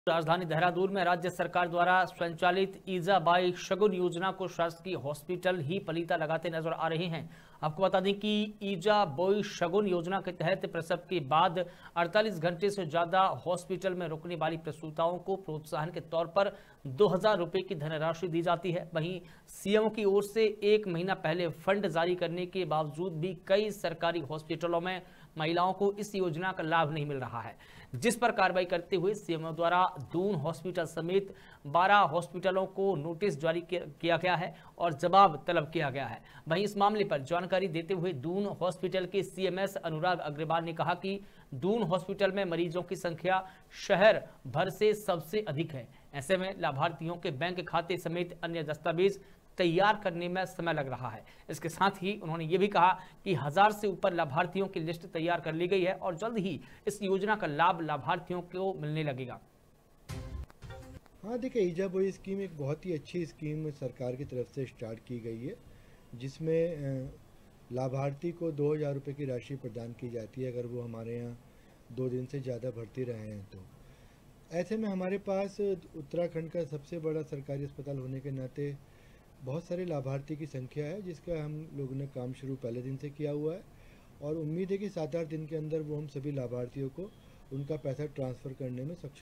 राजधानी देहरादून में राज्य सरकार द्वारा संचालित ईजा बाई शगुन योजना को शासकीय हॉस्पिटल ही पलीता लगाते नजर आ रहे हैं। आपको बता दें कि ईजा बाई शगुन योजना के तहत प्रसव के बाद 48 घंटे से ज्यादा हॉस्पिटल में रुकने वाली प्रसूताओं को प्रोत्साहन के तौर पर 2000 रुपए की धनराशि दी जाती है। वहीं सीएम की ओर से 1 महीना पहले फंड जारी करने के बावजूद भी कई सरकारी हॉस्पिटलों में महिलाओं को इस योजना का लाभ नहीं मिल रहा है, जिस पर कार्रवाई करते हुए सीएम द्वारा दून हॉस्पिटल समेत 12 हॉस्पिटलों को नोटिस जारी किया गया है और जवाब तलब किया गया है। वहीं इस मामले पर जानकारी देते हुए दून हॉस्पिटल के सीएमएस अनुराग अग्रवाल ने कहा कि दून हॉस्पिटल में मरीजों की संख्या शहर भर से सबसे अधिक है। ऐसे में लाभार्थियों के बैंक खाते समेत अन्य दस्तावेज तैयार करने में समय लग रहा है। इसके साथ ही उन्होंने ये भी कहा कि 1000 से ऊपर लाभार्थियों की लिस्ट तैयार कर ली गई है और जल्द ही इस योजना का लाभ लाभार्थियों को मिलने लगेगा। हाँ देखिए, ईजा बाई स्कीम एक बहुत ही अच्छी स्कीम सरकार की तरफ से स्टार्ट की गई है, जिसमें लाभार्थी को 2000 रुपये की राशि प्रदान की जाती है अगर वो हमारे यहाँ 2 दिन से ज़्यादा भर्ती रहे हैं तो। ऐसे में हमारे पास उत्तराखंड का सबसे बड़ा सरकारी अस्पताल होने के नाते बहुत सारे लाभार्थी की संख्या है, जिसका हम लोगों ने काम शुरू पहले दिन से किया हुआ है और उम्मीद है कि 7-8 दिन के अंदर वो हम सभी लाभार्थियों को उनका पैसा ट्रांसफ़र करने में सक्षम